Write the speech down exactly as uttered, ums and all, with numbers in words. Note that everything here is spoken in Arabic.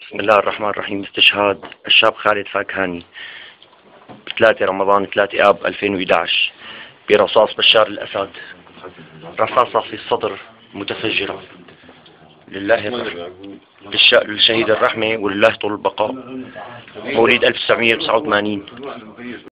بسم الله الرحمن الرحيم. استشهاد الشاب خالد فاكهاني بثلاثة رمضان ثلاثة آب ألفين وإحدى عشر برصاص بشار الأسد، رصاصة في الصدر متفجرة. لله الرحمة، للشهيد الرحمة ولله طول البقاء. مواليد ألف وتسعمئة وتسعة وثمانين.